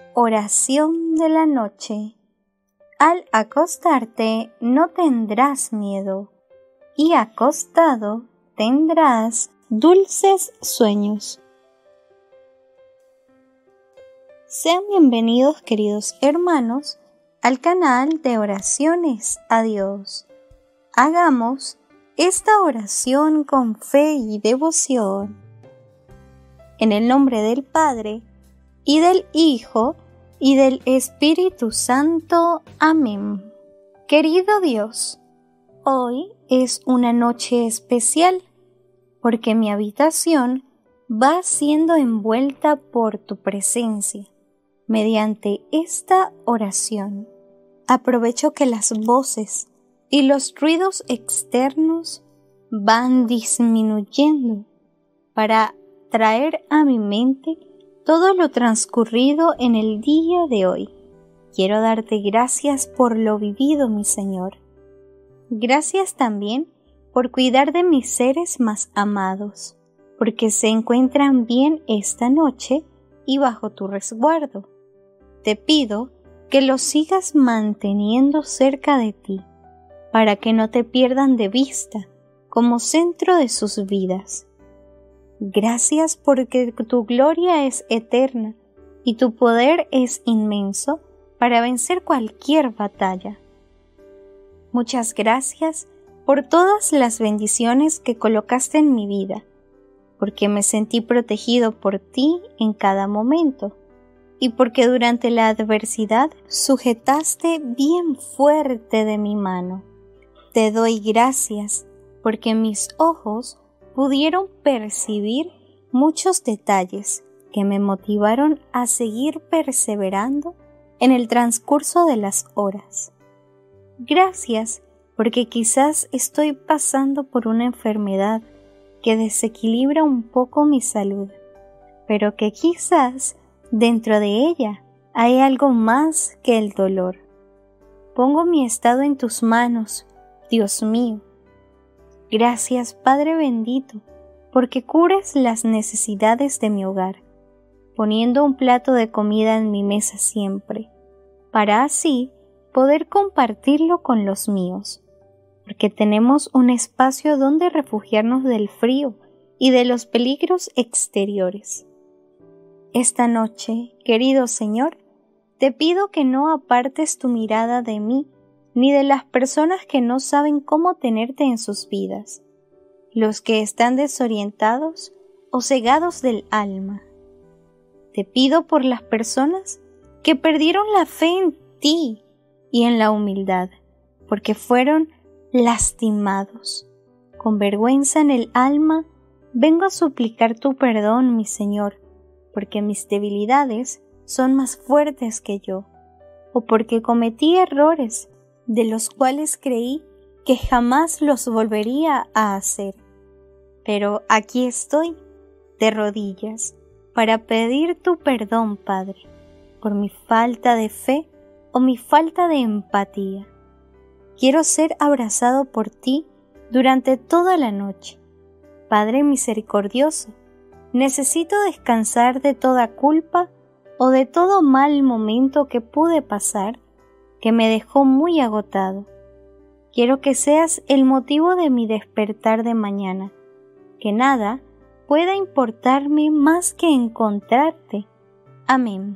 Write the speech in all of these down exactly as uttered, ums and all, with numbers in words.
Oración de la noche. Al acostarte no tendrás miedo, y acostado tendrás dulces sueños. Sean bienvenidos, queridos hermanos, al canal de Oraciones a Dios. Hagamos esta oración con fe y devoción. En el nombre del Padre, y del Hijo, y del Espíritu Santo. Amén. Querido Dios, hoy es una noche especial, porque mi habitación va siendo envuelta por tu presencia. Mediante esta oración, aprovecho que las voces y los ruidos externos van disminuyendo para traer a mi mente todo lo transcurrido en el día de hoy. Quiero darte gracias por lo vivido, mi Señor. Gracias también por cuidar de mis seres más amados, porque se encuentran bien esta noche y bajo tu resguardo. Te pido que los sigas manteniendo cerca de ti, para que no te pierdan de vista como centro de sus vidas. Gracias porque tu gloria es eterna y tu poder es inmenso para vencer cualquier batalla. Muchas gracias por todas las bendiciones que colocaste en mi vida, porque me sentí protegido por ti en cada momento y porque durante la adversidad sujetaste bien fuerte de mi mano. Te doy gracias porque mis ojos pudieron percibir muchos detalles que me motivaron a seguir perseverando en el transcurso de las horas. Gracias porque quizás estoy pasando por una enfermedad que desequilibra un poco mi salud, pero que quizás dentro de ella hay algo más que el dolor. Pongo mi estado en tus manos, Dios mío. Gracias, Padre bendito, porque cubres las necesidades de mi hogar, poniendo un plato de comida en mi mesa siempre, para así poder compartirlo con los míos, porque tenemos un espacio donde refugiarnos del frío y de los peligros exteriores. Esta noche, querido Señor, te pido que no apartes tu mirada de mí, ni de las personas que no saben cómo tenerte en sus vidas, los que están desorientados o cegados del alma. Te pido por las personas que perdieron la fe en ti y en la humildad, porque fueron lastimados. Con vergüenza en el alma, vengo a suplicar tu perdón, mi Señor, porque mis debilidades son más fuertes que yo, o porque cometí errores de los cuales creí que jamás los volvería a hacer. Pero aquí estoy, de rodillas, para pedir tu perdón, Padre, por mi falta de fe o mi falta de empatía. Quiero ser abrazado por ti durante toda la noche. Padre misericordioso, necesito descansar de toda culpa o de todo mal momento que pude pasar que me dejó muy agotado. Quiero que seas el motivo de mi despertar de mañana, que nada pueda importarme más que encontrarte. Amén.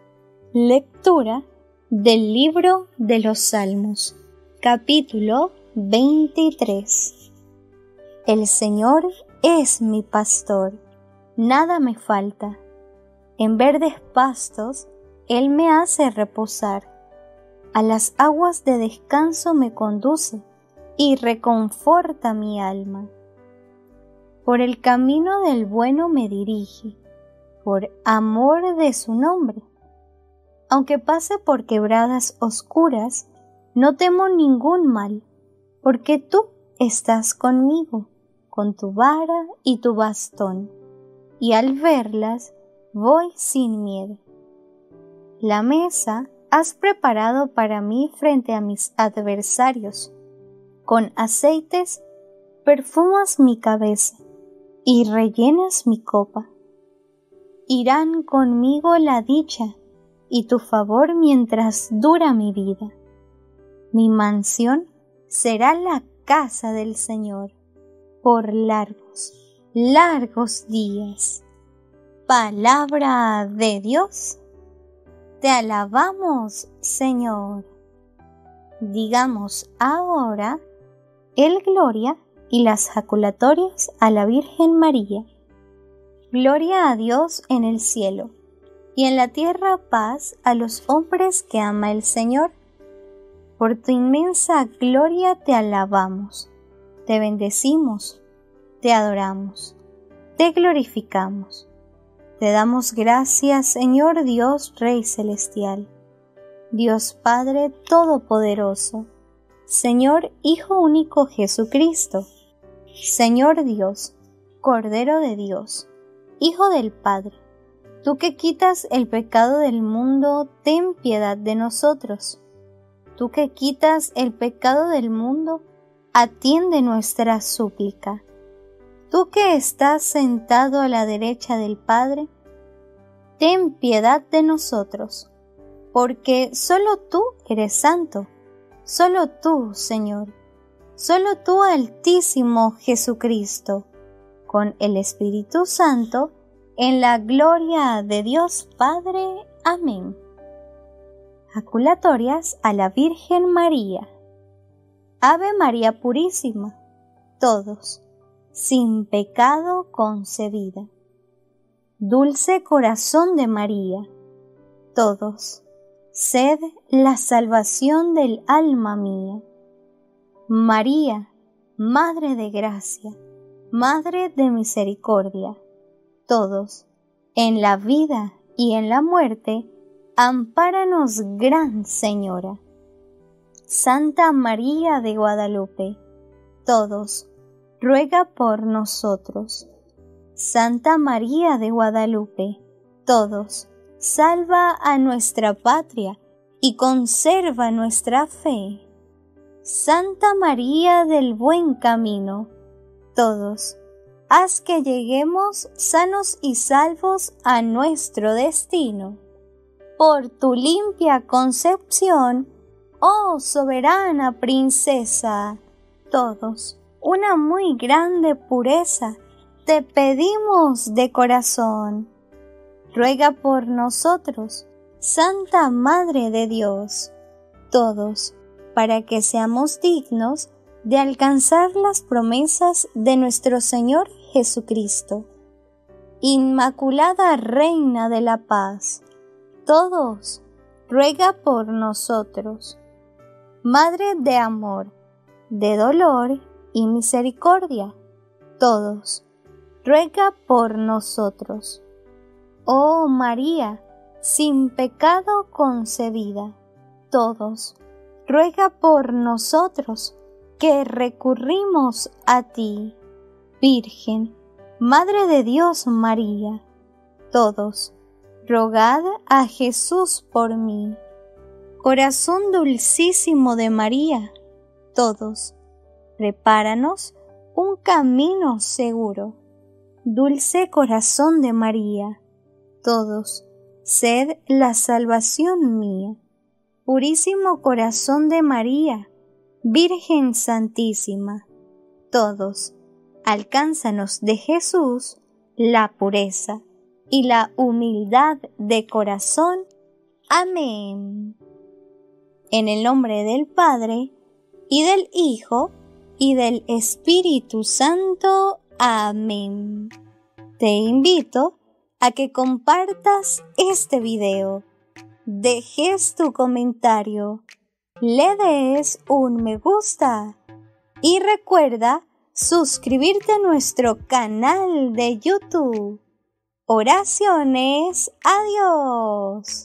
Lectura del libro de los Salmos, capítulo veintitrés. El Señor es mi pastor, nada me falta. En verdes pastos Él me hace reposar. A las aguas de descanso me conduce y reconforta mi alma. Por el camino del bueno me dirige, por amor de su nombre. Aunque pase por quebradas oscuras, no temo ningún mal, porque tú estás conmigo, con tu vara y tu bastón, y al verlas voy sin miedo. La mesa has preparado para mí frente a mis adversarios. Con aceites perfumas mi cabeza y rellenas mi copa. Irán conmigo la dicha y tu favor mientras dura mi vida. Mi mansión será la casa del Señor por largos, largos días. Palabra de Dios. Te alabamos, Señor. Digamos ahora el Gloria y las jaculatorias a la Virgen María. Gloria a Dios en el cielo, y en la tierra paz a los hombres que ama el Señor. Por tu inmensa gloria te alabamos, te bendecimos, te adoramos, te glorificamos. Te damos gracias, Señor Dios Rey Celestial, Dios Padre Todopoderoso, Señor Hijo Único Jesucristo, Señor Dios, Cordero de Dios, Hijo del Padre. Tú que quitas el pecado del mundo, ten piedad de nosotros. Tú que quitas el pecado del mundo, atiende nuestra súplica. Tú que estás sentado a la derecha del Padre, ten piedad de nosotros, porque solo tú eres santo, solo tú, Señor, solo tú, Altísimo Jesucristo, con el Espíritu Santo, en la gloria de Dios Padre. Amén. Jaculatorias a la Virgen María. Ave María Purísima, todos, sin pecado concebida. Dulce corazón de María, todos, sed la salvación del alma mía. María, Madre de gracia, Madre de misericordia, todos, en la vida y en la muerte, ampáranos, Gran Señora. Santa María de Guadalupe, todos, ruega por nosotros. Santa María de Guadalupe, todos, salva a nuestra patria y conserva nuestra fe. Santa María del Buen Camino, todos, haz que lleguemos sanos y salvos a nuestro destino. Por tu limpia concepción, oh soberana princesa, todos, una muy grande pureza, te pedimos de corazón. Ruega por nosotros, Santa Madre de Dios, todos, para que seamos dignos de alcanzar las promesas de nuestro Señor Jesucristo. Inmaculada Reina de la Paz, todos, ruega por nosotros. Madre de amor, de dolor y misericordia, todos, ruega por nosotros. Oh María, sin pecado concebida, todos, ruega por nosotros, que recurrimos a ti. Virgen, Madre de Dios María, todos, rogad a Jesús por mí. Corazón dulcísimo de María, todos, prepáranos un camino seguro. Dulce corazón de María, todos, sed la salvación mía. Purísimo corazón de María, Virgen Santísima, todos, alcánzanos de Jesús la pureza y la humildad de corazón. Amén. En el nombre del Padre, y del Hijo, y del Espíritu Santo. Amén. Te invito a que compartas este video, dejes tu comentario, le des un me gusta y recuerda suscribirte a nuestro canal de YouTube. Oraciones a Dios.